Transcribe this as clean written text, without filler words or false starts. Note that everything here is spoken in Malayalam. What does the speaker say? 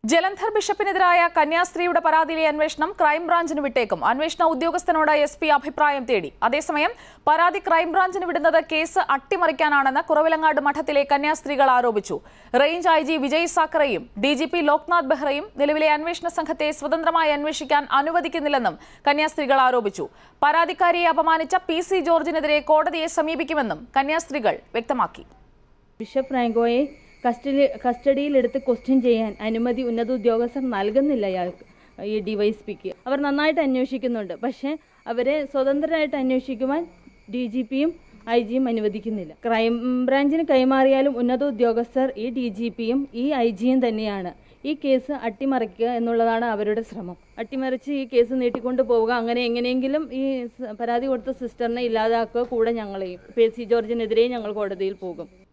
ജലന്ധർ ബിഷപ്പിനെതിരായ കന്യാസ്ത്രീയുടെ പരാതിയിലെ അന്വേഷണം ക്രൈംബ്രാഞ്ചിന് വിട്ടേക്കും. അന്വേഷണ ഉദ്യോഗസ്ഥനോട് SP അഭിപ്രായം തേടി. അതേസമയം പരാതി ക്രൈംബ്രാഞ്ചിന് വിടുന്നത് കേസ് അട്ടിമറിക്കാനാണെന്ന് കുറവിലങ്ങാട് മഠത്തിലെ കന്യാസ്ത്രീകൾ ആരോപിച്ചു. റേഞ്ച് IG വിജയ് സാക്കറയും DGP ലോക്നാഥ് ബെഹ്റയും നിലവിലെ അന്വേഷണ സംഘത്തെ സ്വതന്ത്രമായി അന്വേഷിക്കാൻ അനുവദിക്കുന്നില്ലെന്നും കന്യാസ്ത്രീകൾ ആരോപിച്ചു. പരാതിക്കാരിയെ അപമാനിച്ച PC ജോർജിനെതിരെ കോടതിയെ സമീപിക്കുമെന്നും കന്യാസ്ത്രീകൾ വ്യക്തമാക്കി. ബിഷപ്പ് ഫ്രാങ്കോയെ കസ്റ്റഡിയിലെടുത്ത് ക്വസ്റ്റ്യൻ ചെയ്യാൻ അനുമതി ഉന്നത ഉദ്യോഗസ്ഥർ നൽകുന്നില്ല ഈ DYSPക്ക്. അവർ നന്നായിട്ട് അന്വേഷിക്കുന്നുണ്ട്, പക്ഷേ അവരെ സ്വതന്ത്രരായിട്ട് അന്വേഷിക്കുവാൻ DGPയും IG അനുവദിക്കുന്നില്ല. ക്രൈംബ്രാഞ്ചിന് കൈമാറിയാലും ഉന്നത ഉദ്യോഗസ്ഥർ ഈ DGPയും ഈ IGയും തന്നെയാണ്. ഈ കേസ് അട്ടിമറിക്കുക എന്നുള്ളതാണ് അവരുടെ ശ്രമം. അട്ടിമറിച്ച് ഈ കേസ് നീട്ടിക്കൊണ്ട് പോവുക, അങ്ങനെ എങ്ങനെയെങ്കിലും ഈ പരാതി കൊടുത്ത സിസ്റ്ററിനെ ഇല്ലാതാക്കുക, കൂടെ ഞങ്ങളെയും PC ജോർജിനെതിരെ ഞങ്ങൾ കോടതിയിൽ പോകും.